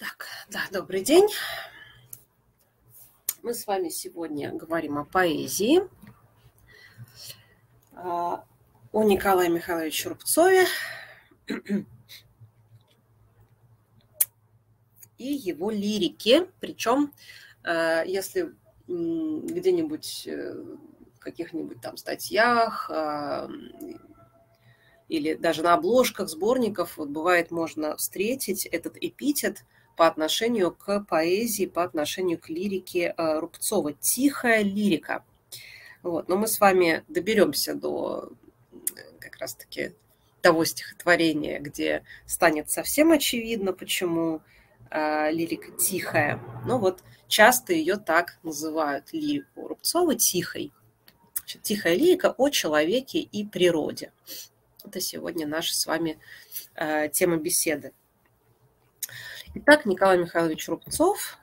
Так, да, добрый день. Мы с вами сегодня говорим о поэзии, о Николае Михайловиче Рубцове и его лирике. Причем, если где-нибудь в каких-нибудь там статьях или даже на обложках сборников, вот бывает, можно встретить этот эпитет по отношению к поэзии, по отношению к лирике Рубцова. Тихая лирика. Вот. Но мы с вами доберемся до как раз-таки того стихотворения, где станет совсем очевидно, почему лирика тихая. Ну вот часто ее так называют, лирику Рубцова, тихой. Значит, тихая лирика о человеке и природе. Это сегодня наша с вами тема беседы. Итак, Николай Михайлович Рубцов.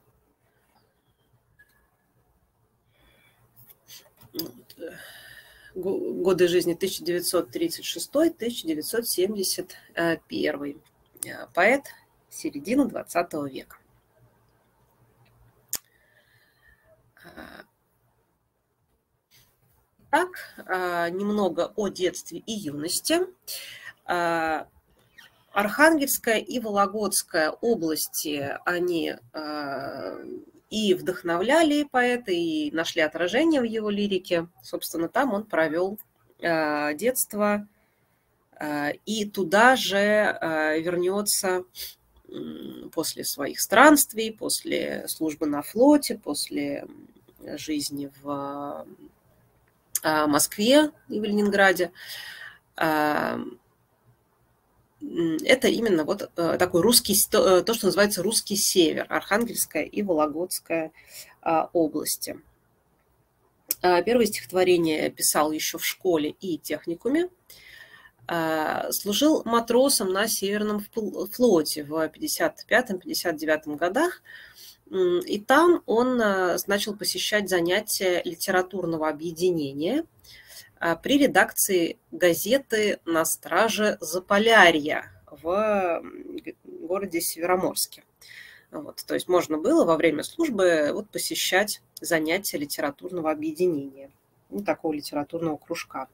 Годы жизни 1936-1971. Поэт середины XX века. Так, немного о детстве и юности. Архангельская и Вологодская области, они и вдохновляли поэта, и нашли отражение в его лирике. Собственно, там он провел детство, и туда же вернется после своих странствий, после службы на флоте, после жизни в Москве и в Ленинграде. Это именно вот такой русский, то, что называется русский север, Архангельская и Вологодская области. Первое стихотворение писал еще в школе и техникуме. Служил матросом на Северном флоте в 1955-1959 годах. И там он начал посещать занятия литературного объединения при редакции газеты «На страже Заполярья» в городе Североморске. Вот, то есть можно было во время службы вот посещать занятия литературного объединения, ну, такого литературного кружка.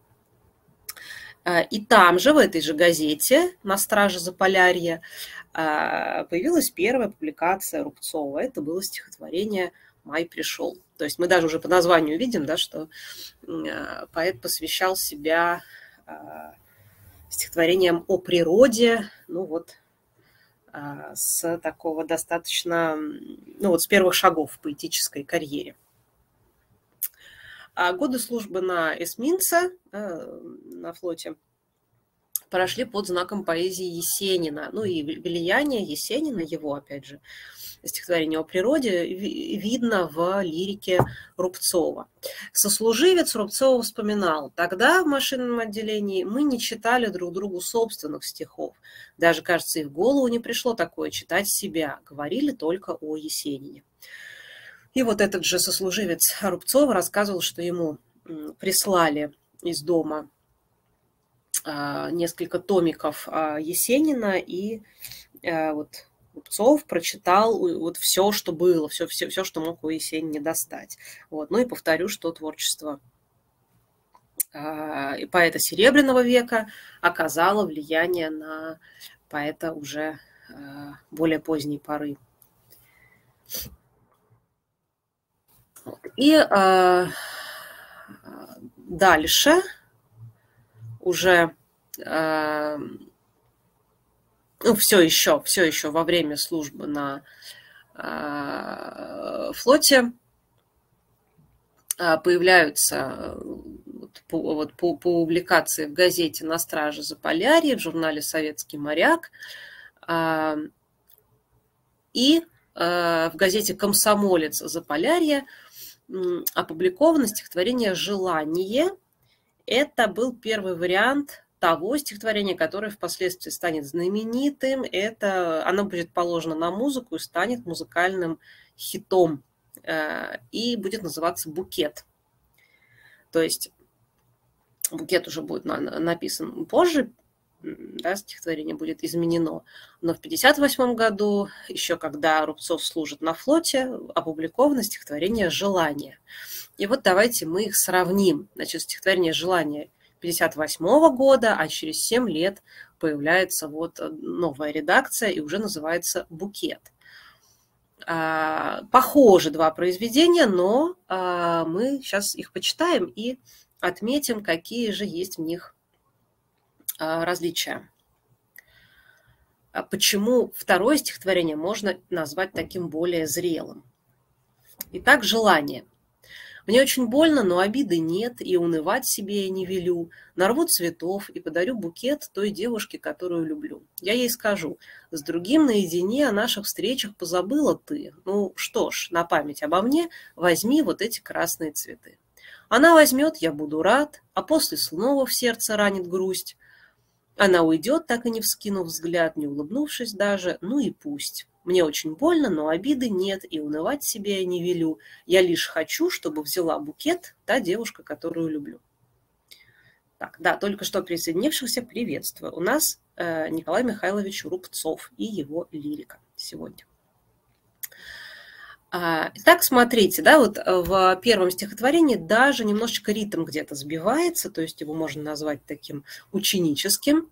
И там же, в этой же газете «На страже Заполярья», появилась первая публикация Рубцова. Это было стихотворение «Май пришел». То есть мы даже уже по названию видим, да, что поэт посвящал себя стихотворениям о природе, ну вот, с такого достаточно, ну вот с первых шагов в поэтической карьере. Годы службы на эсминце, на флоте, прошли под знаком поэзии Есенина. Ну и влияние Есенина, его, опять же, стихотворение о природе, видно в лирике Рубцова. Сослуживец Рубцова вспоминал: «Тогда в машинном отделении мы не читали друг другу собственных стихов. Даже, кажется, и в голову не пришло такое читать себя. Говорили только о Есенине». И вот этот же сослуживец Рубцова рассказывал, что ему прислали из дома несколько томиков Есенина, и вот Рубцов прочитал вот все, что было, все, что мог у Есенина достать. Вот. Ну и повторю, что творчество поэта Серебряного века оказало влияние на поэта уже более поздней поры. И дальше уже ну, все еще во время службы на флоте появляются по публикации в газете «На страже Заполярья», в журнале «Советский моряк», и в газете «Комсомолец Заполярья» опубликовано стихотворение «Желание». Это был первый вариант того стихотворения, которое впоследствии станет знаменитым. Оно будет положено на музыку и станет музыкальным хитом. И будет называться «Букет». То есть «Букет» уже будет написан позже, да, стихотворение будет изменено. Но в 1958 году, еще когда Рубцов служит на флоте, опубликовано стихотворение «Желание». И вот давайте мы их сравним. Значит, стихотворение «Желание» 1958 года, а через 7 лет появляется вот новая редакция и уже называется «Букет». Похожи два произведения, но мы сейчас их почитаем и отметим, какие же есть в них различия. Почему второе стихотворение можно назвать таким более зрелым? Итак, «Желание». Мне очень больно, но обиды нет, и унывать себе я не велю. Нарву цветов и подарю букет той девушке, которую люблю. Я ей скажу: с другим наедине о наших встречах позабыла ты. Ну что ж, на память обо мне возьми вот эти красные цветы. Она возьмет, я буду рад, а после снова в сердце ранит грусть. Она уйдет, так и не вскинув взгляд, не улыбнувшись даже, ну и пусть. Мне очень больно, но обиды нет, и унывать себе я не велю. Я лишь хочу, чтобы взяла букет та девушка, которую люблю. Так, да, только что присоединившихся приветствую. У нас Николай Михайлович Рубцов и его лирика сегодня. Итак, смотрите, да, вот в первом стихотворении даже немножечко ритм где-то сбивается, то есть его можно назвать таким ученическим.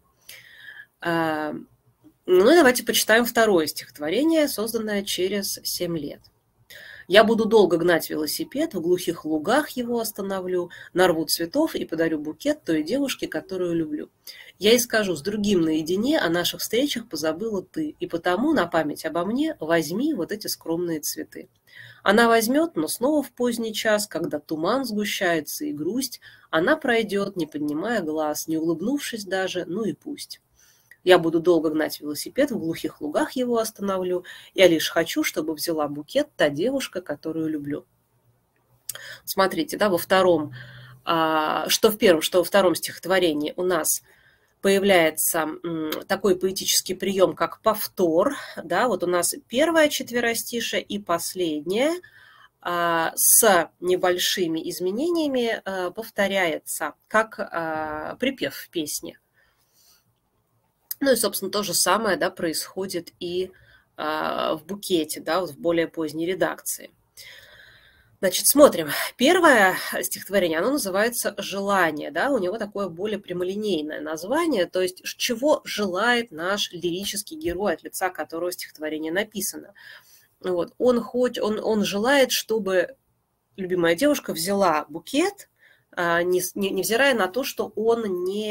Ну и давайте почитаем второе стихотворение, созданное через 7 лет. Я буду долго гнать велосипед, в глухих лугах его остановлю, нарву цветов и подарю букет той девушке, которую люблю. Я ей скажу: с другим наедине о наших встречах позабыла ты, и потому на память обо мне возьми вот эти скромные цветы. Она возьмет, но снова в поздний час, когда туман сгущается и грусть, она пройдет, не поднимая глаз, не улыбнувшись даже, ну и пусть. Я буду долго гнать велосипед, в глухих лугах его остановлю. Я лишь хочу, чтобы взяла букет та девушка, которую люблю. Смотрите, да, во втором, что в первом, что во втором стихотворении у нас появляется такой поэтический прием, как повтор. Да, вот у нас первое четверостишее и последнее с небольшими изменениями повторяется, как припев в песне. Ну и, собственно, то же самое, да, происходит и в букете, да, вот в более поздней редакции. Значит, смотрим. Первое стихотворение, оно называется «Желание», да, у него такое более прямолинейное название, то есть чего желает наш лирический герой, от лица которого стихотворение написано. Вот. Он желает, чтобы любимая девушка взяла букет, невзирая на то, что он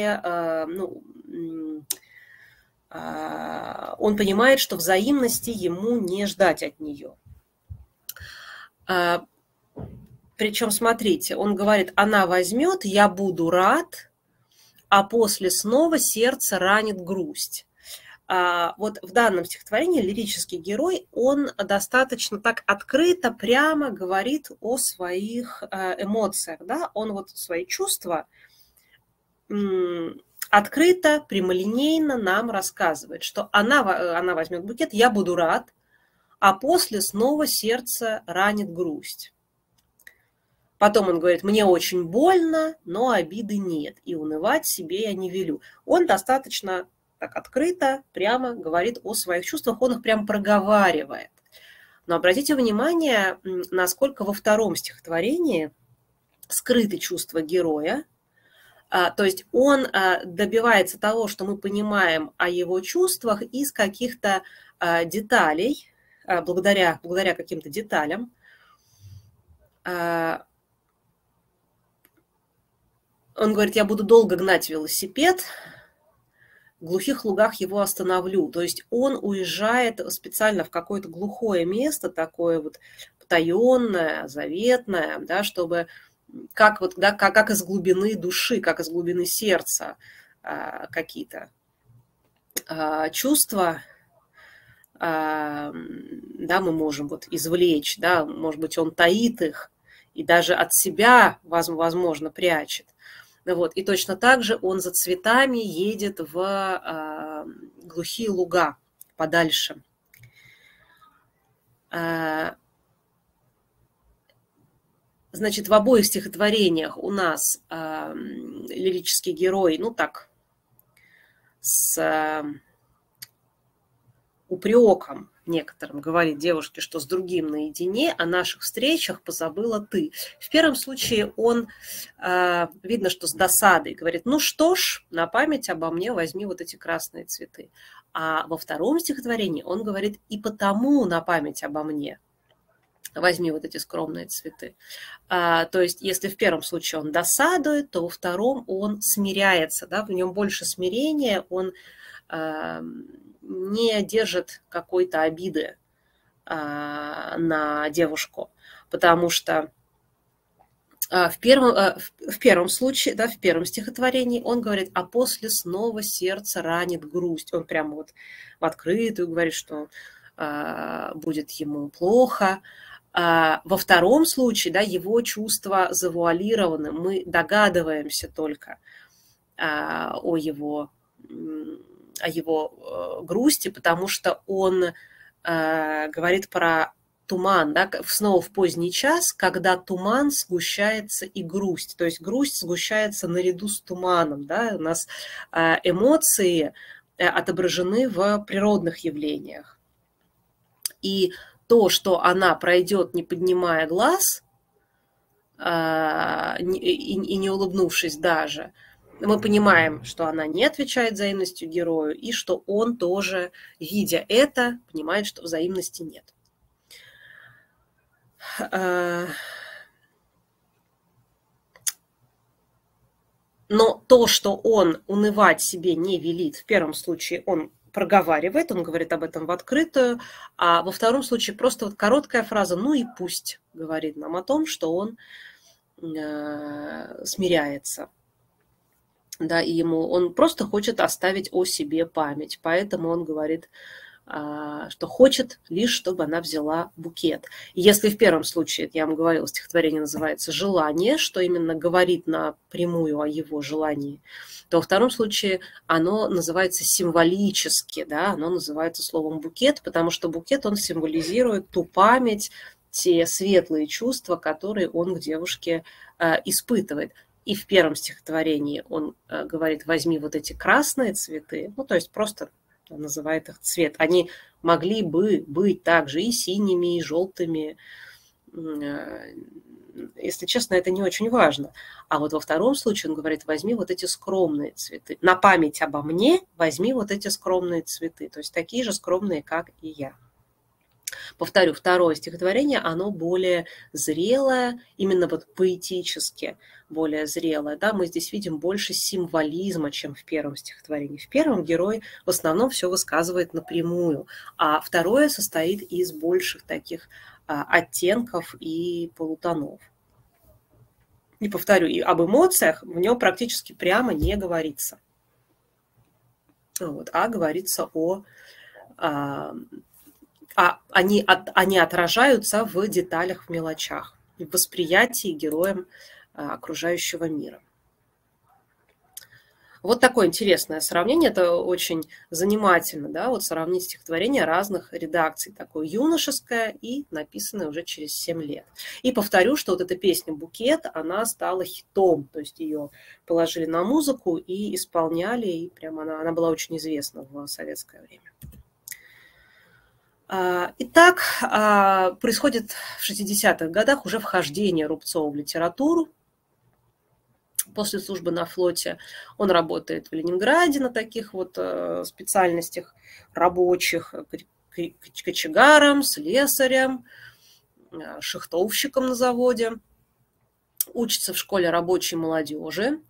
он понимает, что взаимности ему не ждать от нее. Причем, смотрите, он говорит: она возьмет, я буду рад, а после снова сердце ранит грусть. Вот в данном стихотворении лирический герой, он достаточно так открыто, прямо говорит о своих эмоциях, да? Он вот свои чувства открыто, прямолинейно нам рассказывает, что она возьмет букет, я буду рад, а после снова сердце ранит грусть. Потом он говорит: мне очень больно, но обиды нет, и унывать себе я не велю. Он достаточно так открыто, прямо говорит о своих чувствах, он их прям проговаривает. Но обратите внимание, насколько во втором стихотворении скрыты чувства героя. То есть он добивается того, что мы понимаем о его чувствах из каких-то деталей, благодаря каким-то деталям. Он говорит: я буду долго гнать велосипед, в глухих лугах его остановлю. То есть он уезжает специально в какое-то глухое место, такое вот потаенное, заветное, да, чтобы как из глубины души, как из глубины сердца какие-то чувства, да, мы можем вот извлечь, да, может быть, он таит их и даже от себя, возможно, прячет. Вот. И точно так же он за цветами едет в глухие луга подальше. Значит, в обоих стихотворениях у нас лирический герой, ну так, с упреком некоторым говорит девушке, что с другим наедине, о наших встречах позабыла ты. В первом случае он, видно, что с досадой говорит, ну что ж, на память обо мне возьми вот эти красные цветы. А во втором стихотворении он говорит, и потому на память обо мне возьми вот эти скромные цветы. То есть, если в первом случае он досадует, то во втором он смиряется, да, в нем больше смирения, он не держит какой-то обиды на девушку, потому что в первом случае, да, в первом стихотворении он говорит, а после снова сердце ранит грусть. Он прямо вот в открытую говорит, что будет ему плохо. Во втором случае, да, его чувства завуалированы, мы догадываемся только о его грусти, потому что он говорит про туман, да, снова в поздний час, когда туман сгущается и грусть, то есть грусть сгущается наряду с туманом, да, у нас эмоции отображены в природных явлениях. И то, что она пройдет, не поднимая глаз и не улыбнувшись даже, мы понимаем, что она не отвечает взаимностью герою, и что он тоже, видя это, понимает, что взаимности нет. Но то, что он унывать себе не велит, в первом случае он проговаривает, он говорит об этом в открытую, а во втором случае просто вот короткая фраза «ну и пусть» говорит нам о том, что он смиряется. Да, и он просто хочет оставить о себе память, поэтому он говорит, что хочет лишь, чтобы она взяла букет. И если в первом случае, я вам говорила, стихотворение называется «Желание», что именно говорит напрямую о его желании, то во втором случае оно называется символически, да, оно называется словом «букет», потому что букет, он символизирует ту память, те светлые чувства, которые он к девушке испытывает. И в первом стихотворении он говорит, возьми вот эти красные цветы, ну, то есть просто называет их цвет. Они могли бы быть также и синими, и желтыми. Если честно, это не очень важно. А вот во втором случае он говорит, возьми вот эти скромные цветы. На память обо мне возьми вот эти скромные цветы. То есть такие же скромные, как и я. Повторю, второе стихотворение, оно более зрелое, именно вот поэтически более зрелое. Да? Мы здесь видим больше символизма, чем в первом стихотворении. В первом герой в основном все высказывает напрямую, а второе состоит из больших таких оттенков и полутонов. И повторю, и об эмоциях в нем практически прямо не говорится. Вот, а говорится они отражаются в деталях, в мелочах, в восприятии героем окружающего мира. Вот такое интересное сравнение, это очень занимательно, да, вот сравнить стихотворения разных редакций, такое юношеское и написанное уже через 7 лет. И повторю, что вот эта песня «Букет», она стала хитом, то есть ее положили на музыку и исполняли, и прямо она была очень известна в советское время. Итак, происходит в 60-х годах уже вхождение Рубцова в литературу. После службы на флоте он работает в Ленинграде на таких вот специальностях рабочих, кочегаром, слесарем, шахтовщиком на заводе. Учится в школе рабочей молодежи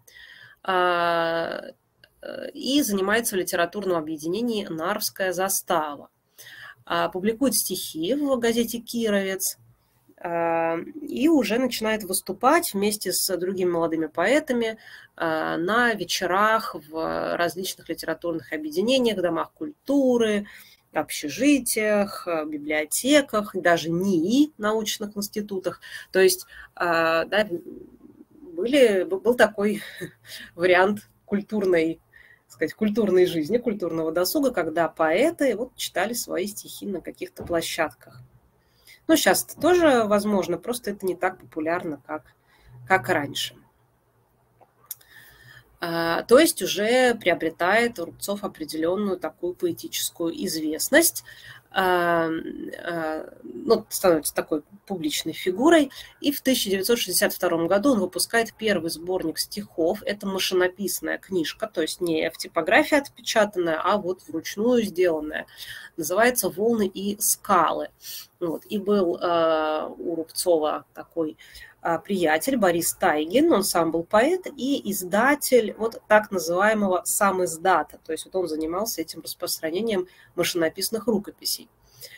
и занимается в литературном объединении «Нарвская застава». Публикует стихи в газете «Кировец» и уже начинает выступать вместе с другими молодыми поэтами на вечерах в различных литературных объединениях, домах культуры, общежитиях, библиотеках, даже НИИ, научных институтах. То есть да, был такой вариант культурной жизни, культурного досуга, когда поэты вот читали свои стихи на каких-то площадках. Ну, сейчас это тоже возможно, просто это не так популярно, как раньше. То есть уже приобретает Рубцов определенную такую поэтическую известность, ну, становится такой публичной фигурой. И в 1962 году он выпускает первый сборник стихов. Это машинописная книжка, то есть не в типографии отпечатанная, а вот вручную сделанная. Называется «Волны и скалы». Вот. И был у Рубцова такой приятель Борис Тайгин, он сам был поэт и издатель вот так называемого самиздата, то есть вот он занимался этим распространением машинописных рукописей.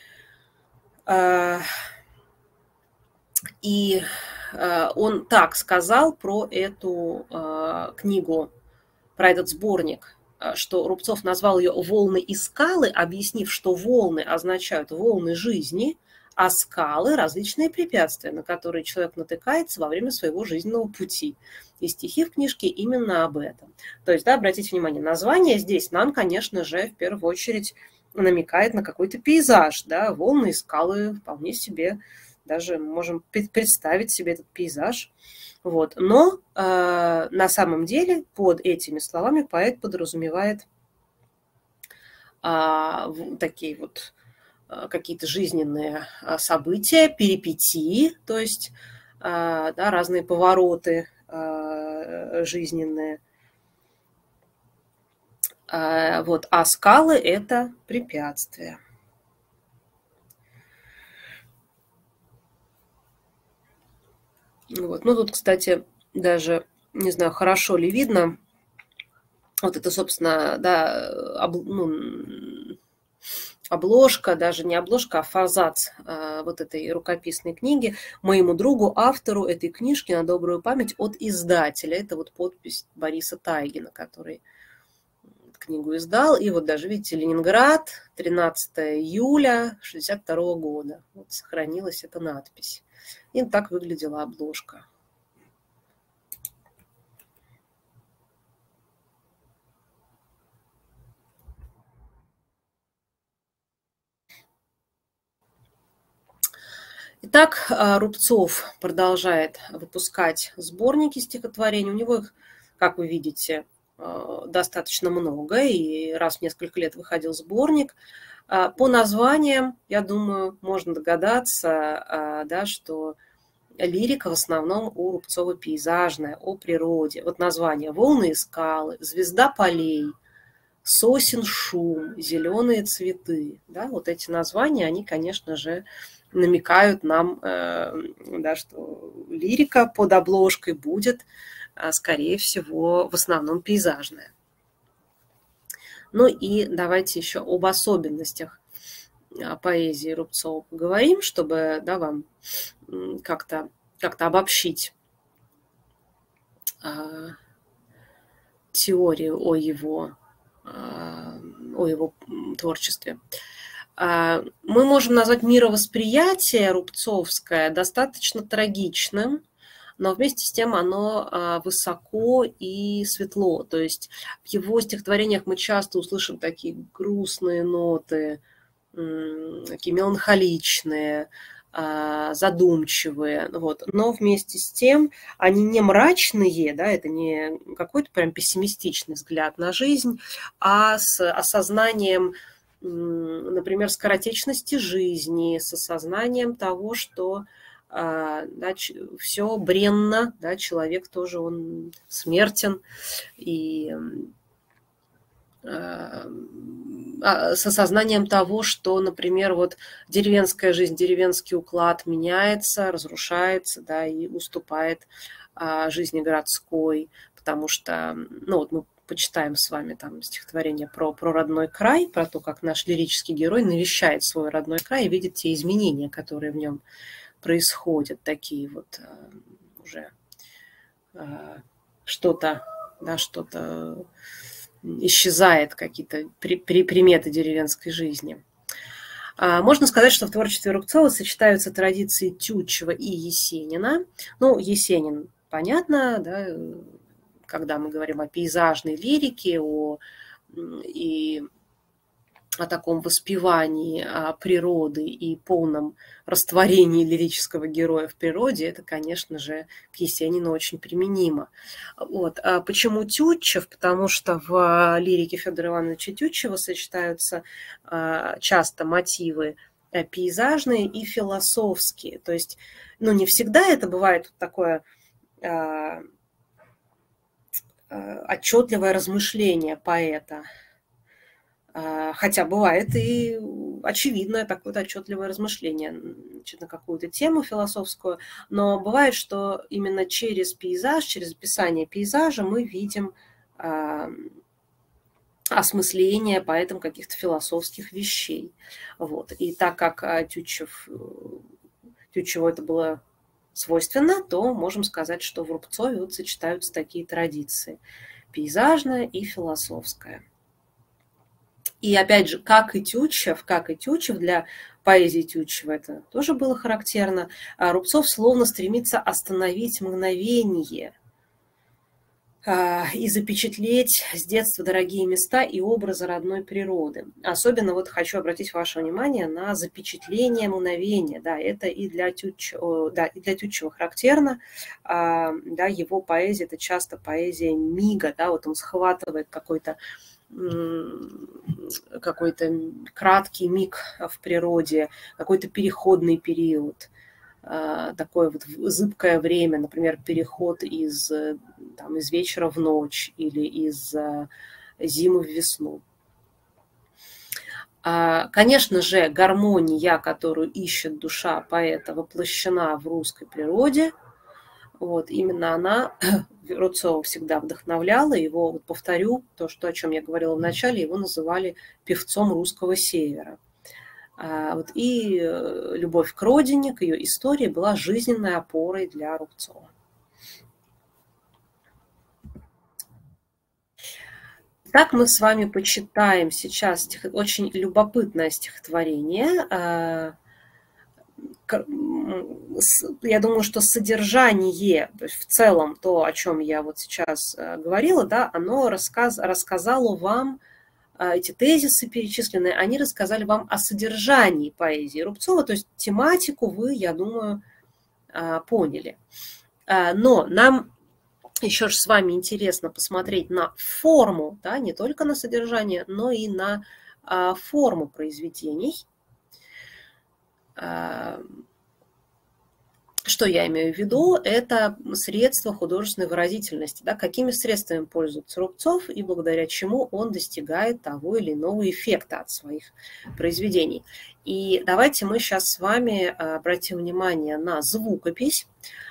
И он так сказал про эту книгу, про этот сборник, что Рубцов назвал ее «Волны и скалы», объяснив, что волны означают волны жизни, а скалы – различные препятствия, на которые человек натыкается во время своего жизненного пути. И стихи в книжке именно об этом. То есть, да, обратите внимание, название здесь нам, конечно же, в первую очередь намекает на какой-то пейзаж. Да? Волны и скалы вполне себе, даже можем представить себе этот пейзаж. Вот. Но на самом деле под этими словами поэт подразумевает такие вот какие-то жизненные события, перипетии, то есть да, разные повороты жизненные. Вот. А скалы – это препятствия. Вот. Ну, тут, кстати, даже, не знаю, хорошо ли видно, вот это, собственно, да, обложка, даже не обложка, а форзац вот этой рукописной книги. Моему другу, автору этой книжки на добрую память от издателя. Это вот подпись Бориса Тайгина, который книгу издал. И вот даже, видите, Ленинград, 13 июля 1962 года. Вот сохранилась эта надпись. И так выглядела обложка. Итак, Рубцов продолжает выпускать сборники стихотворений. У него их, как вы видите, достаточно много, и раз в несколько лет выходил сборник. По названиям, я думаю, можно догадаться, да, что лирика в основном у Рубцова пейзажная, о природе. Вот название «Волны и скалы», «Звезда полей», «Сосен шум», «Зеленые цветы». Да, вот эти названия, они, конечно же, намекают нам, да, что лирика под обложкой будет, скорее всего, в основном пейзажная. Ну и давайте еще об особенностях поэзии Рубцова поговорим, чтобы, да, вам как-то обобщить теорию о его творчестве. Мы можем назвать мировосприятие рубцовское достаточно трагичным, но вместе с тем оно высоко и светло. То есть в его стихотворениях мы часто услышим такие грустные ноты, такие меланхоличные, задумчивые. Вот. Но вместе с тем они не мрачные, да, это не какой-то прям пессимистичный взгляд на жизнь, а с осознанием, например, скоротечности жизни, с осознанием того, что да, все бренно, да, человек тоже он смертен, и с осознанием того, что, например, вот деревенская жизнь, деревенский уклад меняется, разрушается, да, и уступает жизни городской, потому что, ну, вот мы почитаем с вами там стихотворение про родной край, про то, как наш лирический герой навещает свой родной край и видит те изменения, которые в нем происходят, такие вот уже что-то, да, что-то исчезает, какие-то приметы деревенской жизни. Можно сказать, что в творчестве Рубцова сочетаются традиции Тютчева и Есенина. Ну, Есенин, понятно, да, когда мы говорим о пейзажной лирике, и о таком воспевании природы и полном растворении лирического героя в природе, это, конечно же, к Есенину очень применимо. Вот. А почему Тютчев? Потому что в лирике Федора Ивановича Тютчева сочетаются часто мотивы пейзажные и философские. То есть, ну, не всегда это бывает такое отчетливое размышление поэта, хотя бывает и очевидное такое отчетливое размышление на какую-то тему философскую, но бывает, что именно через пейзаж, через описание пейзажа мы видим осмысление поэтом каких-то философских вещей. Вот. И так как Тютчеву это было свойственно, то можем сказать, что в Рубцове вот сочетаются такие традиции – пейзажная и философская. И опять же, как и Тютчев, для поэзии Тютчева это тоже было характерно, Рубцов словно стремится остановить мгновение и запечатлеть с детства дорогие места и образы родной природы. Особенно вот хочу обратить ваше внимание на запечатление мгновения. Да, это и для Тютчева характерно. Да, его поэзия – это часто поэзия мига. Да, вот он схватывает какой-то краткий миг в природе, какой-то переходный период, такое вот зыбкое время, например, переход из вечера в ночь или из зимы в весну. Конечно же, гармония, которую ищет душа поэта, воплощена в русской природе. Вот, именно она Рубцова всегда вдохновляла. Его, вот повторю, то, о чем я говорила в начале, его называли певцом русского севера. Вот, и любовь к родине, к ее истории была жизненной опорой для Рубцова. Так мы с вами почитаем сейчас очень любопытное стихотворение. Я думаю, что содержание, то есть в целом то, о чем я вот сейчас говорила, да, оно рассказало вам, эти тезисы перечисленные, они рассказали вам о содержании поэзии Рубцова, то есть тематику вы, я думаю, поняли. Но нам еще же с вами интересно посмотреть на форму, да, не только на содержание, но и на форму произведений. Что я имею в виду? Это средства художественной выразительности. Да, какими средствами пользуется Рубцов и благодаря чему он достигает того или иного эффекта от своих произведений. И давайте мы сейчас с вами обратим внимание на звукопись.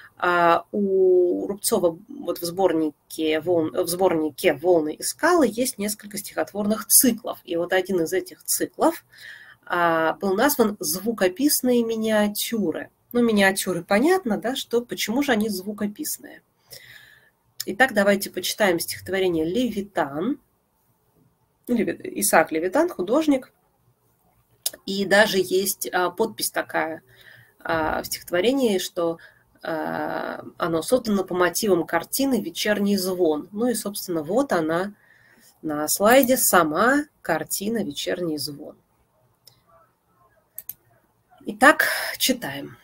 У Рубцова вот в сборнике «Волны и скалы» есть несколько стихотворных циклов. И вот один из этих циклов был назван «Звукописные миниатюры». Ну, миниатюры понятно, да, почему же они звукописные. Итак, давайте почитаем стихотворение «Левитан». Исаак Левитан, художник. И даже есть подпись такая в стихотворении, что оно создано по мотивам картины «Вечерний звон». Ну и, собственно, вот она на слайде, сама картина «Вечерний звон». Итак, читаем.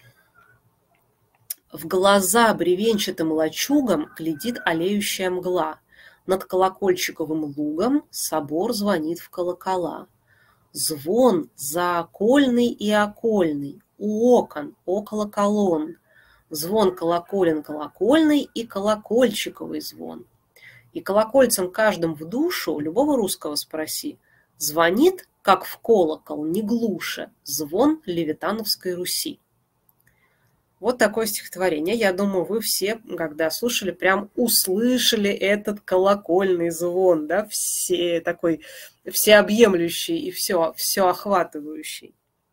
В глаза бревенчатым лачугам глядит алеющая мгла. Над колокольчиковым лугом собор звонит в колокола. Звон заокольный и окольный, у окон, около колонн. Звон колоколен колокольный и колокольчиковый звон. И колокольцем каждым в душу любого русского спроси. Звонит, как в колокол, не глуше, звон Левитановской Руси. Вот такое стихотворение. Я думаю, вы все, когда слушали, прям услышали этот колокольный звон, да, такой всеобъемлющий и все охватывающий.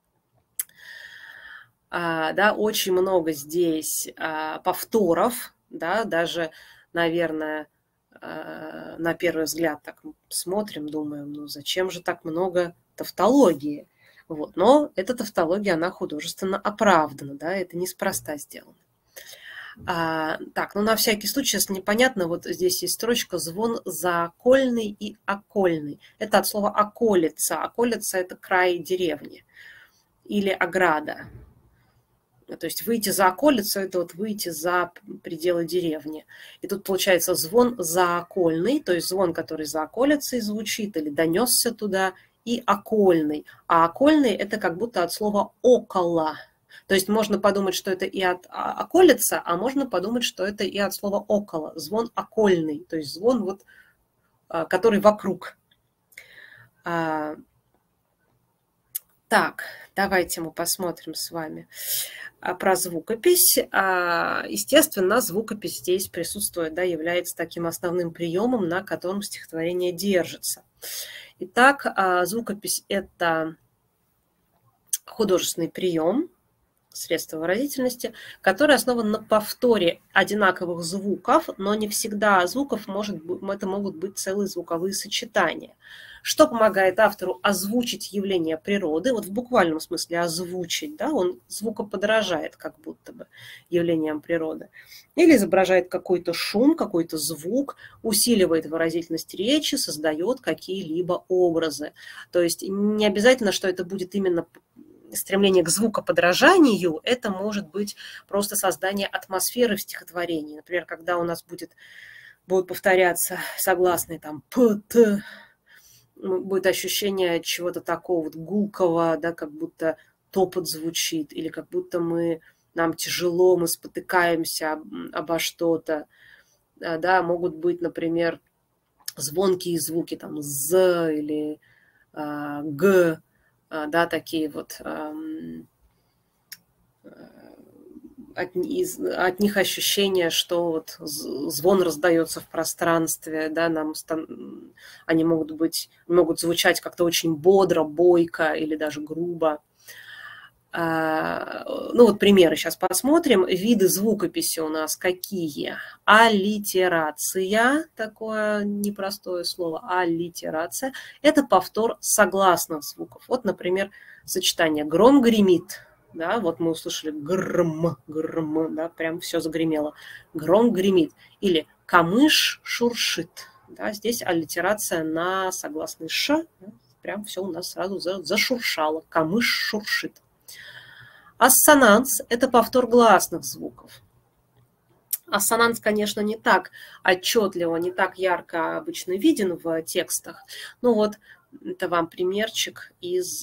Да, очень много здесь повторов, да, даже, наверное, на первый взгляд так смотрим, думаем, ну зачем же так много тавтологии? Вот. Но эта тавтология, она художественно оправдана, да, это неспроста сделано. Так, ну на всякий случай, если непонятно, вот здесь есть строчка «звон заокольный и окольный». Это от слова «околица». Околица – это край деревни или ограда. То есть выйти за околицу – это вот выйти за пределы деревни. И тут получается звон заокольный, то есть звон, который за околицей звучит или донесся туда, и окольный. А окольный – это как будто от слова «около». То есть можно подумать, что это и от околица, а можно подумать, что это и от слова «около». Звон окольный, то есть звон, вот, который вокруг. Так, давайте мы посмотрим с вами про звукопись. Естественно, звукопись здесь присутствует, да, является таким основным приемом, на котором стихотворение держится. Итак, звукопись – это художественный прием, средство выразительности, который основан на повторе одинаковых звуков, но не всегда звуков это могут быть целые звуковые сочетания. Что помогает автору озвучить явление природы, вот в буквальном смысле озвучить, да, он звукоподражает как будто бы явлением природы, или изображает какой-то шум, какой-то звук, усиливает выразительность речи, создает какие-либо образы. То есть не обязательно, что это будет именно стремление к звукоподражанию, это может быть просто создание атмосферы в стихотворении. Например, когда у нас будут повторяться согласные там «п», «т», будет ощущение чего-то такого вот гулкого, да, как будто топот звучит, или как будто нам тяжело, мы спотыкаемся обо что-то. Да, могут быть, например, звонкие звуки, там «з» или «г», да, такие вот от них ощущение, что вот звон раздается в пространстве, да, они могут звучать как-то очень бодро, бойко или даже грубо. Ну вот примеры сейчас посмотрим. Виды звукописи у нас какие? Аллитерация, такое непростое слово, аллитерация, это повтор согласных звуков. Вот, например, сочетание «гром гремит», да, вот мы услышали «грм», «грм», да, прям все загремело, «гром гремит», или «камыш шуршит», да, здесь аллитерация на согласный «ш», да, прям все у нас сразу зашуршало, «камыш шуршит». Ассонанс – это повтор гласных звуков. Ассонанс, конечно, не так отчетливо, не так ярко обычно виден в текстах. Ну вот, это вам примерчик из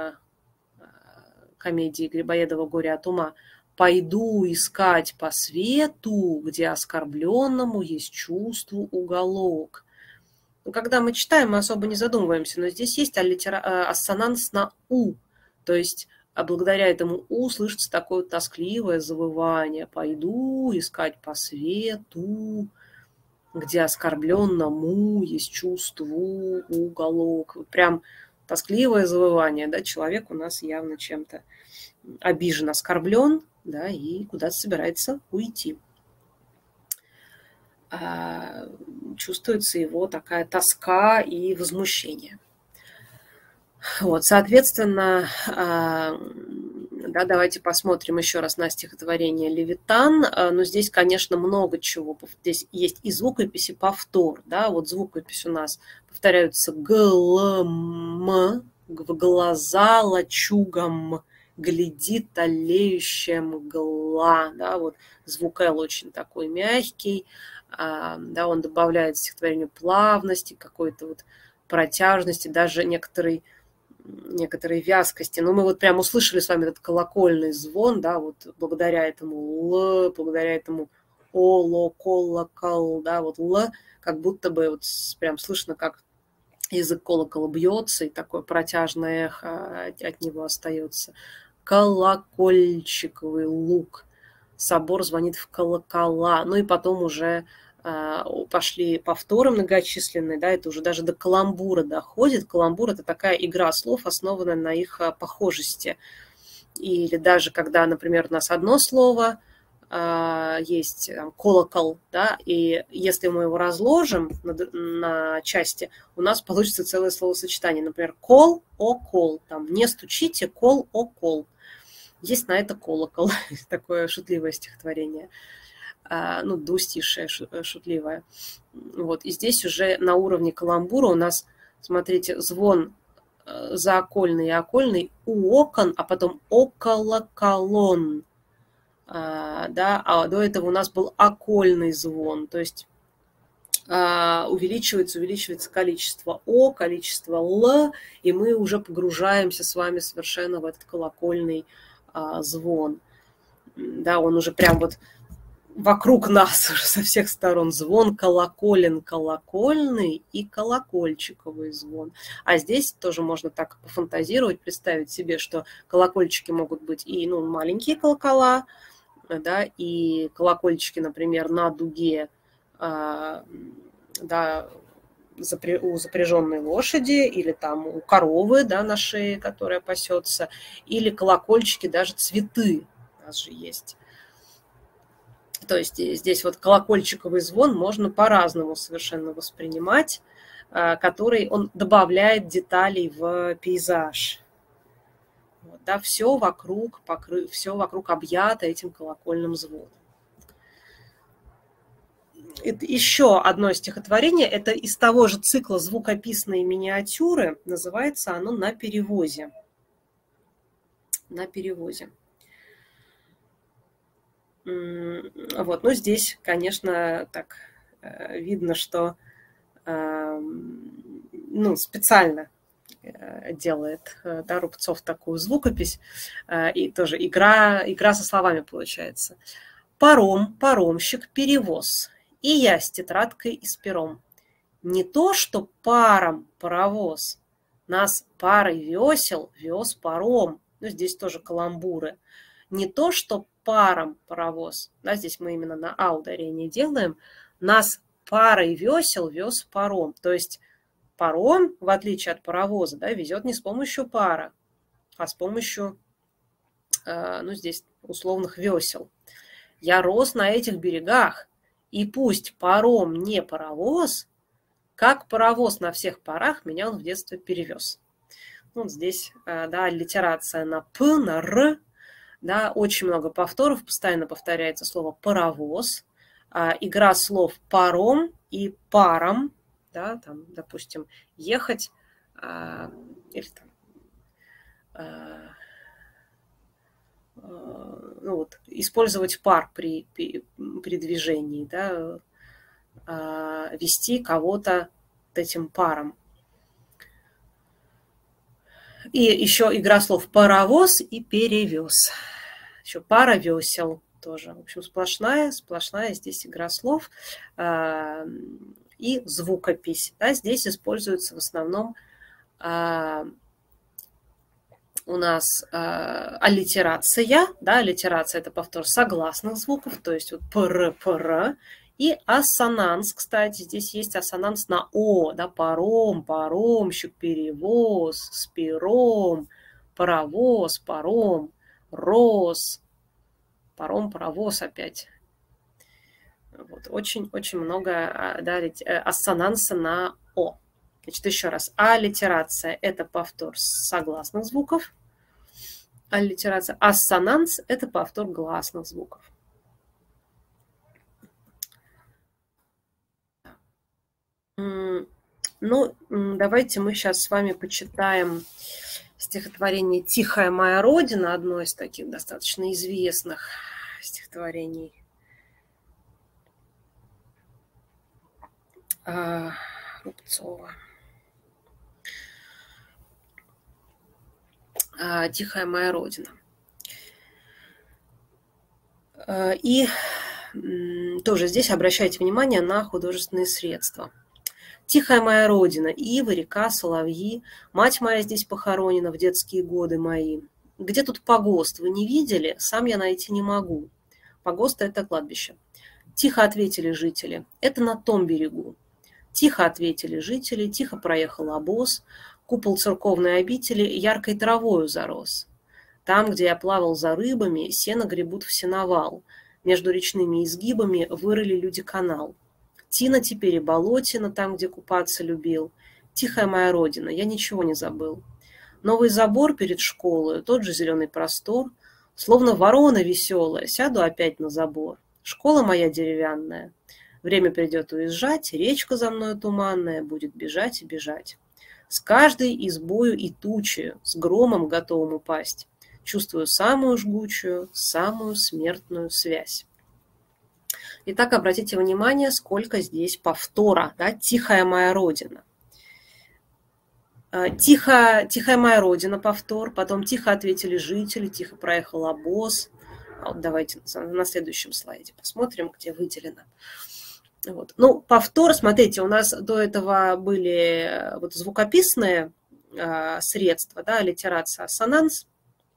комедии Грибоедова «Горе от ума». «Пойду искать по свету, где оскорбленному есть чувству уголок». Ну, когда мы читаем, мы особо не задумываемся, но здесь есть ассонанс на «у», то есть благодаря этому «у» слышится такое тоскливое завывание. «Пойду искать по свету, где оскорбленному есть чувству уголок». Прям тоскливое завывание, да, человек у нас явно чем-то обижен, оскорблен, да, и куда-то собирается уйти. Чувствуется его такая тоска и возмущение. Вот, соответственно, да, давайте посмотрим еще раз на стихотворение «Левитан». Но здесь, конечно, много чего. Здесь есть и звукопись, и повтор. Да? Вот звукопись у нас повторяются «глм», «в глаза лачугом», «глядит олеющая мгла». Да? Вот звук «л» очень такой мягкий. Да, он добавляет стихотворению плавности, какой-то вот протяжности, даже некоторой вязкости. Но мы вот прям услышали с вами этот колокольный звон, да, вот благодаря этому «л», благодаря этому «оло», «колокол», да, вот «л», как будто бы вот прям слышно, как язык колокола бьется, и такое протяжное эхо от него остается. Колокольчиковый лук. Собор звонит в колокола. Ну и потом уже пошли повторы многочисленные, да, это уже даже до каламбура доходит. Каламбур – это такая игра слов, основанная на их похожести. Или даже когда, например, у нас одно слово, есть колокол, да, и если мы его разложим на части, у нас получится целое словосочетание. Например, кол, окол, там, не стучите, кол, окол. Есть на это колокол. Такое шутливое стихотворение. ну, двустишее шутливое. Вот. И здесь уже на уровне каламбура у нас, смотрите, звон заокольный и окольный у окон, а потом около колонн. Да, а до этого у нас был окольный звон, то есть увеличивается количество О, количество Л, и мы уже погружаемся с вами совершенно в этот колокольный звон. Да, он уже прям вот вокруг нас уже со всех сторон звон колоколен, колокольный и колокольчиковый звон. А здесь тоже можно так пофантазировать, представить себе, что колокольчики могут быть и маленькие колокола, да, и колокольчики, например, на дуге, да, у запряженной лошади или там у коровы, да, на шее, которая пасется, или колокольчики, даже цветы у нас же есть. То есть здесь вот колокольчиковый звон можно по-разному совершенно воспринимать, который он добавляет деталей в пейзаж. Вот, да, все вокруг объято этим колокольным звоном. Еще одно стихотворение, это из того же цикла «Звукописные миниатюры», называется оно «На перевозе». На перевозе. Вот, ну здесь, конечно, так видно, что специально делает, да, Рубцов такую звукопись, и тоже игра со словами получается. Паром, паромщик, перевоз, и я с тетрадкой и с пером. Не то, что паром паровоз, нас парой весел вез паром. Ну, здесь тоже каламбуры. Не то, что паром паровоз, да, здесь мы именно на А ударение делаем, нас парой весел вез паром. То есть паром, в отличие от паровоза, да, везет не с помощью пара, а с помощью, здесь условных весел. Я рос на этих берегах, и пусть паром не паровоз, как паровоз на всех парах меня он в детстве перевез. Вот здесь, да, аллитерация на П, на Р, да, очень много повторов, постоянно повторяется слово паровоз, игра слов паром и паром, да, там, допустим, ехать, или там, использовать пар при движении, да, вести кого-то этим паром. И еще игра слов паровоз и перевез. Еще пара весел тоже. В общем, сплошная здесь игра слов и звукопись. Да, здесь используется в основном у нас аллитерация. Да, аллитерация – это повтор согласных звуков, то есть вот пр, пр. И ассонанс, кстати, здесь есть ассонанс на О, да, паром, паромщик, перевоз, с пером, паровоз, паром, рос, паром, паровоз опять. Вот, очень много, да, ассонанса на О. Значит, еще раз, аллитерация – это повтор согласных звуков, аллитерация, ассонанс – это повтор гласных звуков. Ну, давайте мы сейчас с вами почитаем стихотворение «Тихая моя родина», одно из таких достаточно известных стихотворений Рубцова. «Тихая моя родина». И тоже здесь обращайте внимание на художественные средства. «Тихая моя родина, ивы, река, соловьи, мать моя здесь похоронена в детские годы мои. Где тут погост, вы не видели? Сам я найти не могу». Погост – это кладбище. Тихо ответили жители: «Это на том берегу». Тихо ответили жители, тихо проехал обоз, купол церковной обители яркой травою зарос. Там, где я плавал за рыбами, сено гребут в сеновал. Между речными изгибами вырыли люди канал. Тина теперь и болотина, там, где купаться любил. Тихая моя родина, я ничего не забыл. Новый забор перед школой, тот же зеленый простор. Словно ворона веселая, сяду опять на забор. Школа моя деревянная. Время придет уезжать, речка за мною туманная будет бежать и бежать. С каждой избою и тучею, с громом готовым упасть. Чувствую самую жгучую, самую смертную связь. Итак, обратите внимание, сколько здесь повтора. Да? «Тихая моя родина». «Тихая моя родина» повтор, потом «Тихо ответили жители», «Тихо проехал обоз». Вот давайте на следующем слайде посмотрим, где выделено. Вот. Ну, повтор, смотрите, у нас до этого были вот звукописные средства, да, аллитерация, ассонанс.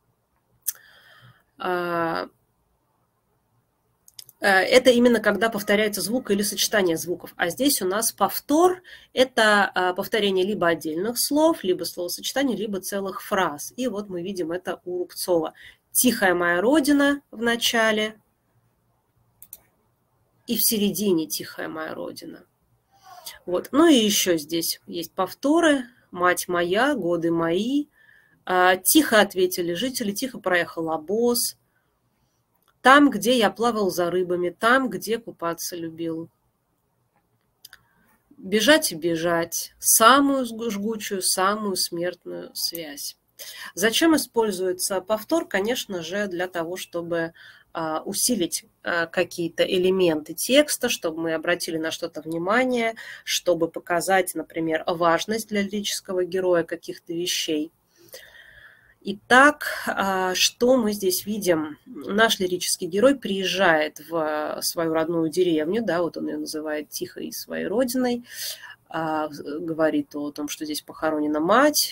Это именно когда повторяется звук или сочетание звуков. А здесь у нас повтор – это повторение либо отдельных слов, либо словосочетаний, либо целых фраз. И вот мы видим это у Рубцова. «Тихая моя родина» в начале и в середине «Тихая моя родина». Вот. Ну и еще здесь есть повторы. «Мать моя», «Годы мои», «Тихо ответили жители», «Тихо проехал обоз», «Там, где я плавал за рыбами», «Там, где купаться любил». «Бежать и бежать», «Самую жгучую, самую смертную связь». Зачем используется повтор? Конечно же, для того, чтобы усилить какие-то элементы текста, чтобы мы обратили на что-то внимание, чтобы показать, например, важность для лирического героя каких-то вещей. Итак, что мы здесь видим? Наш лирический герой приезжает в свою родную деревню, да, вот он ее называет тихой своей родиной, говорит о том, что здесь похоронена мать,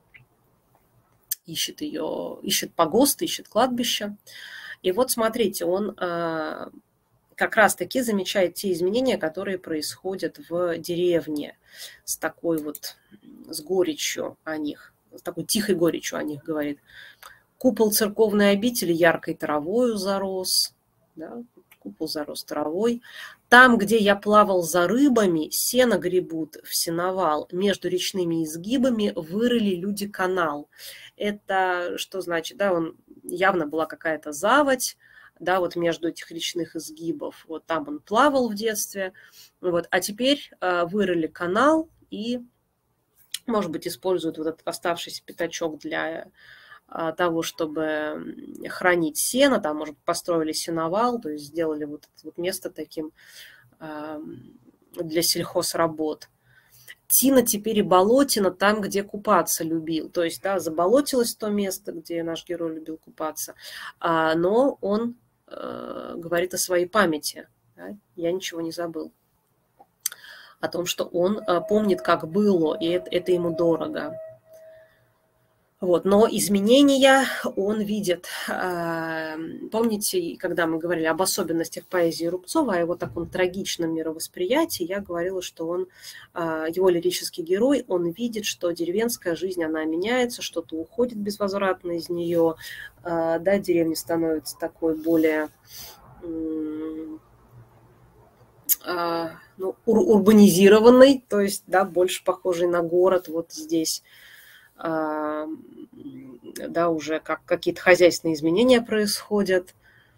ищет ее, ищет погост, ищет кладбище. И вот смотрите, он как раз-таки замечает те изменения, которые происходят в деревне, с такой вот, с горечью о них. С такой тихой горечью о них говорит. Купол церковной обители яркой травою зарос. Да, купол зарос травой. Там, где я плавал за рыбами, сено гребут в сеновал. Между речными изгибами вырыли люди канал. Это что значит? Да, он явно была какая-то заводь, да, вот между этих речных изгибов. Вот там он плавал в детстве. Вот, а теперь вырыли канал и, может быть, используют вот этот оставшийся пятачок для того, чтобы хранить сено, там, может, построили сеновал, то есть сделали вот это вот место таким для сельхозработ. Тина теперь и болотина там, где купаться любил. То есть, да, заболотилось то место, где наш герой любил купаться, но он говорит о своей памяти. Да? Я ничего не забыл. О том, что он помнит, как было, и это ему дорого. Вот, но изменения он видит. Помните, когда мы говорили об особенностях поэзии Рубцова, о его таком трагичном мировосприятии, я говорила, что он, его лирический герой, он видит, что деревенская жизнь, она меняется, что-то уходит безвозвратно из нее, да, деревня становится такой более урбанизированной, то есть, да, больше похожей на город, вот здесь. Да, уже как какие-то хозяйственные изменения происходят,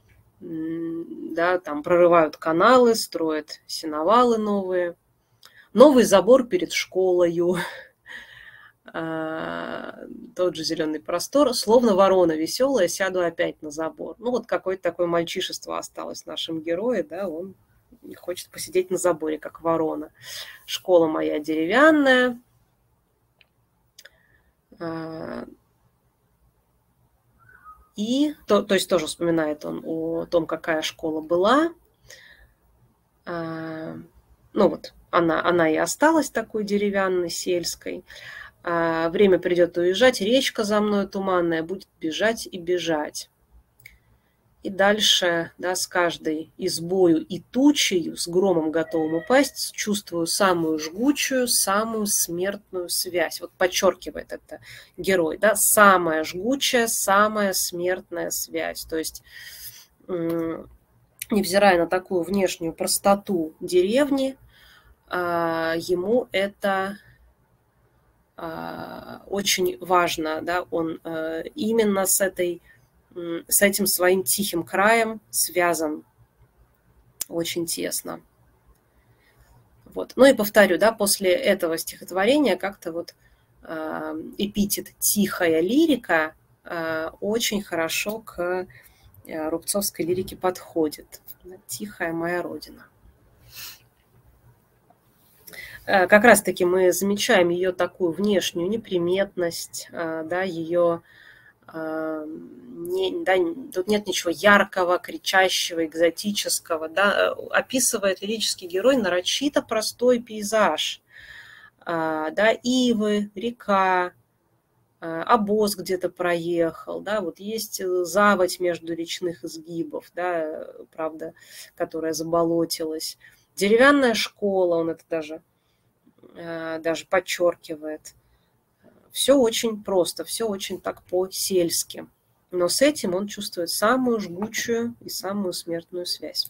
да, там прорывают каналы, строят сеновалы новые, новый забор перед школою, тот же зеленый простор, словно ворона веселая, сяду опять на забор. Ну, вот какое-то такое мальчишество осталось в нашем герое, да, он хочет посидеть на заборе, как ворона. Школа моя деревянная. И, то есть тоже вспоминает он о том, какая школа была. Ну вот, она и осталась такой деревянной, сельской. Время придет уезжать, речка за мной туманная будет бежать и бежать. И дальше, да, с каждой избою и тучею, с громом готовым упасть, чувствую самую жгучую, самую смертную связь. Вот подчеркивает это герой, да, самая жгучая, самая смертная связь. То есть, невзирая на такую внешнюю простоту деревни, ему это очень важно, да, он именно с этим своим тихим краем связан очень тесно. Вот. Ну и повторю, да, после этого стихотворения как-то вот эпитет «тихая лирика» очень хорошо к рубцовской лирике подходит. «Тихая моя родина». Как раз-таки мы замечаем ее такую внешнюю неприметность, да, ее да, тут нет ничего яркого, кричащего, экзотического. Да. Описывает лирический герой нарочито простой пейзаж. Да, ивы, река, обоз где-то проехал, да, вот есть заводь между речных изгибов, да, правда, которая заболотилась. Деревянная школа, он это даже подчеркивает. Все очень просто, все очень так по-сельски. Но с этим он чувствует самую жгучую и самую смертную связь.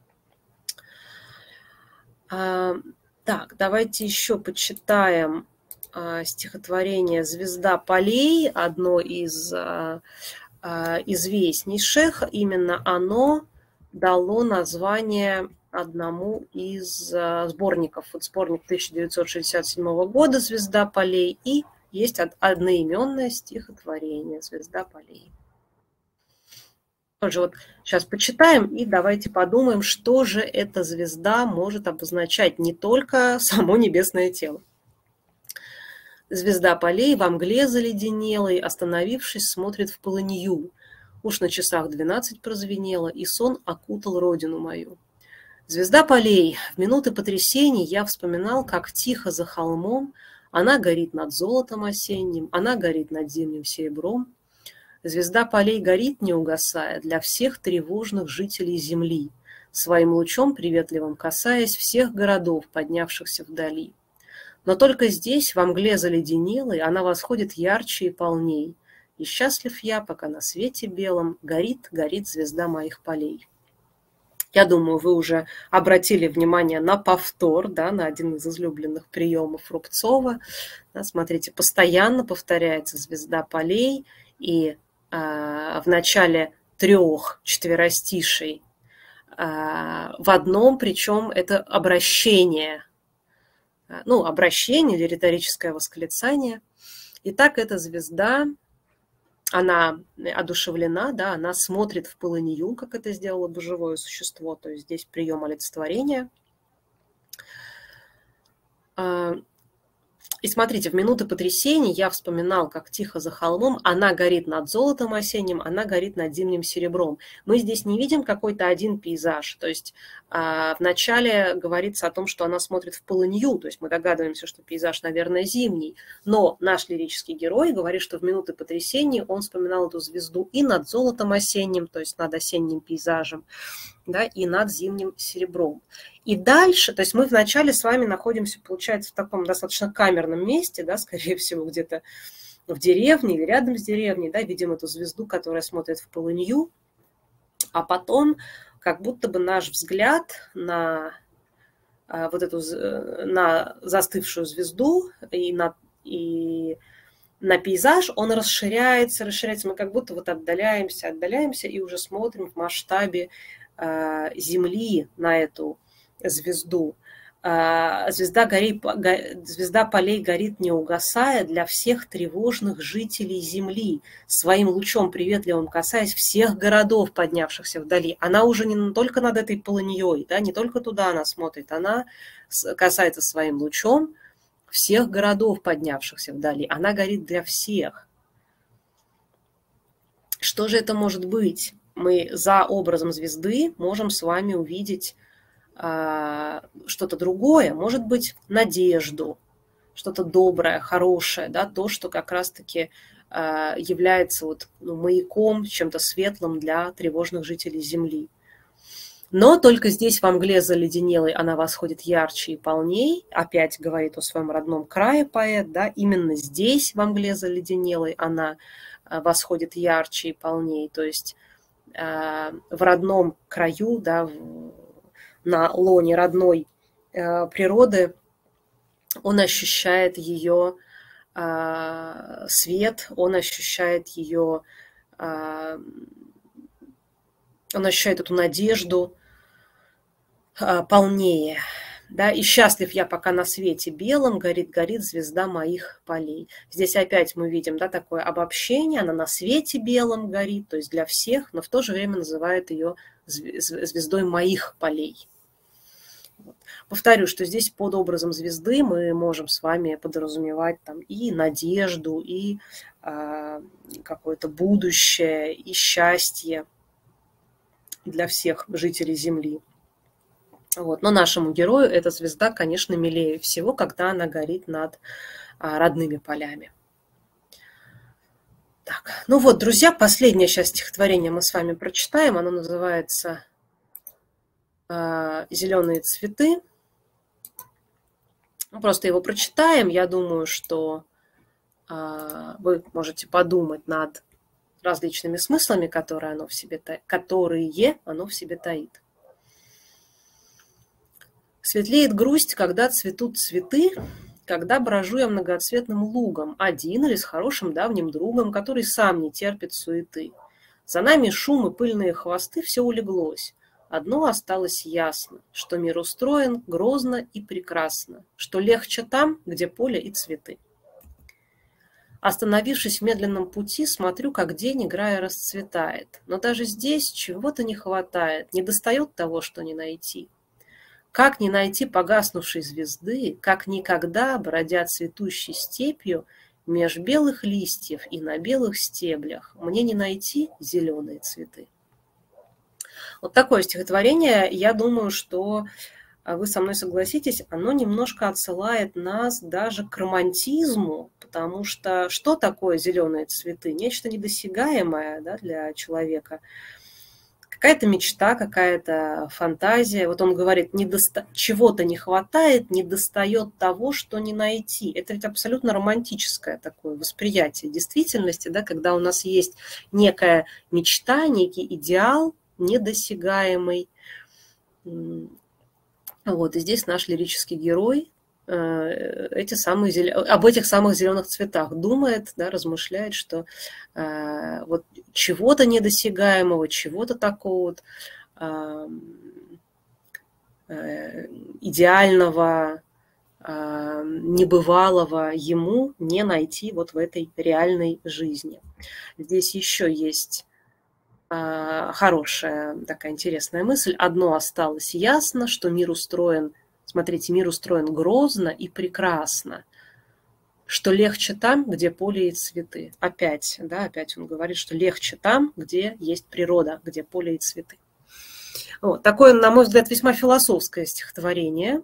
Так, давайте еще почитаем стихотворение «Звезда полей», одно из известнейших. Именно оно дало название одному из сборников. Вот сборник 1967 года «Звезда полей» и есть одноименное стихотворение «Звезда полей». Тоже вот сейчас почитаем и давайте подумаем, что же эта звезда может обозначать, не только само небесное тело. Звезда полей во мгле заледенелой, остановившись, смотрит в полынью. Уж на часах 12 прозвенело, и сон окутал родину мою. Звезда полей, в минуты потрясений я вспоминал, как тихо за холмом она горит над золотом осенним, она горит над зимним серебром. Звезда полей горит, не угасая, для всех тревожных жителей земли, своим лучом приветливым касаясь всех городов, поднявшихся вдали. Но только здесь, во мгле заледенелой, она восходит ярче и полней. И счастлив я, пока на свете белом горит, горит звезда моих полей. Я думаю, вы уже обратили внимание на повтор, да, на один из излюбленных приемов Рубцова. Да, смотрите, постоянно повторяется звезда полей, и в начале 3 четверостишей в одном, причем это обращение. Ну, обращение или риторическое восклицание. Итак, эта звезда, она одушевлена, да, она смотрит в полынью, как это сделало бы живое существо, то есть здесь прием олицетворения. И смотрите, в минуты потрясений я вспоминал, как тихо за холмом она горит над золотом осенним, она горит над зимним серебром. Мы здесь не видим какой-то один пейзаж. То есть вначале говорится о том, что она смотрит в полынью, то есть мы догадываемся, что пейзаж, наверное, зимний. Но наш лирический герой говорит, что в минуты потрясений он вспоминал эту звезду и над золотом осенним, то есть над осенним пейзажем, да, и над зимним серебром. И дальше, то есть мы вначале с вами находимся, получается, в таком достаточно камерном месте, да, скорее всего, где-то в деревне или рядом с деревней, да, видим эту звезду, которая смотрит в полынью, а потом как будто бы наш взгляд на вот эту, на застывшую звезду и на пейзаж, он расширяется, мы как будто вот отдаляемся и уже смотрим в масштабе Земли на эту звезду. Звезда полей горит, не угасая, для всех тревожных жителей Земли, своим лучом приветливым касаясь всех городов, поднявшихся вдали. Она уже не только над этой полыньей, да, не только туда она смотрит, она касается своим лучом всех городов, поднявшихся вдали. Она горит для всех. Что же это может быть? Мы за образом звезды можем с вами увидеть что-то другое, может быть, надежду, что-то доброе, хорошее, да, то, что как раз-таки является вот, маяком, чем-то светлым для тревожных жителей Земли. Но только здесь, во мгле заледенелой, она восходит ярче и полней. Опять говорит о своем родном крае поэт, да, именно здесь, во мгле заледенелой, она восходит ярче и полней. То есть в родном краю, да, на лоне родной природы, он ощущает ее свет, он ощущает эту надежду. полнее. Да, и счастлив я, пока на свете белом горит, горит звезда моих полей. Здесь опять мы видим, да, такое обобщение, она на свете белом горит, то есть для всех, но в то же время называет ее звездой моих полей. Вот. Повторю, что здесь под образом звезды мы можем с вами подразумевать там и надежду, и какое-то будущее, и счастье для всех жителей Земли. Вот. Но нашему герою эта звезда, конечно, милее всего, когда она горит над родными полями. Так, ну вот, друзья, последнее сейчас стихотворение мы с вами прочитаем. Оно называется «Зеленые цветы». Мы просто его прочитаем. Я думаю, что вы можете подумать над различными смыслами, которые оно в себе таит. Светлеет грусть, когда цветут цветы, когда брожу я многоцветным лугом, один или с хорошим давним другом, который сам не терпит суеты. За нами шум и пыльные хвосты, все улеглось. Одно осталось ясно, что мир устроен грозно и прекрасно, что легче там, где поле и цветы. Остановившись в медленном пути, смотрю, как день, играя, расцветает. Но даже здесь чего-то не хватает, недостает того, что не найти. Как не найти погаснувшей звезды, как никогда, бродя цветущей степью, меж белых листьев и на белых стеблях, мне не найти зеленые цветы. Вот такое стихотворение, я думаю, что вы со мной согласитесь, оно немножко отсылает нас даже к романтизму, потому что такое зеленые цветы? Нечто недосягаемое, да, для человека. Какая-то мечта, какая-то фантазия. Вот он говорит, чего-то не хватает, недостает того, что не найти. Это ведь абсолютно романтическое такое восприятие действительности, да, когда у нас есть некая мечта, некий идеал недосягаемый. Вот, и здесь наш лирический герой об этих самых зеленых цветах думает, да, размышляет, что вот чего-то недосягаемого, чего-то такого вот идеального, небывалого ему не найти вот в этой реальной жизни. Здесь еще есть хорошая такая интересная мысль. Одно осталось ясно, что мир устроен, смотрите, мир устроен грозно и прекрасно, что легче там, где поле и цветы. Опять он говорит, что легче там, где есть природа, где поле и цветы. Вот. Такое, на мой взгляд, весьма философское стихотворение,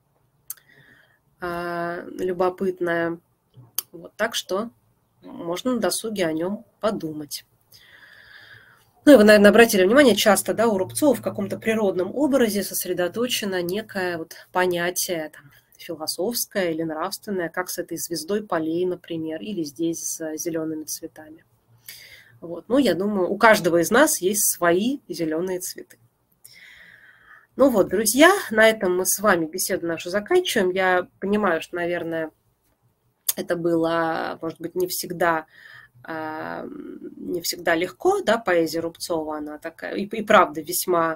любопытное. Вот, так что можно на досуге о нем подумать. Ну и вы, наверное, обратили внимание, часто, да, у Рубцова в каком-то природном образе сосредоточено некое вот понятие там, философское или нравственное, как с этой звездой полей, например, или здесь с зелеными цветами. Вот. Ну, я думаю, у каждого из нас есть свои зеленые цветы. Ну вот, друзья, на этом мы с вами беседу нашу заканчиваем. Я понимаю, что, наверное, это было, может быть, не всегда легко, да, поэзия Рубцова, она такая, и правда весьма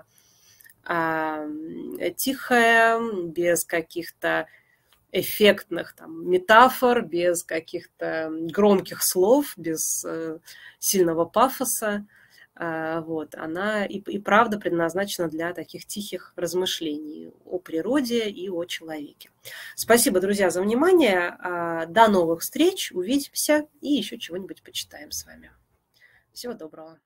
тихая, без каких-то эффектных там метафор, без каких-то громких слов, без сильного пафоса. Вот, она и правда предназначена для таких тихих размышлений о природе и о человеке. Спасибо, друзья, за внимание. До новых встреч, увидимся и еще чего-нибудь почитаем с вами. Всего доброго.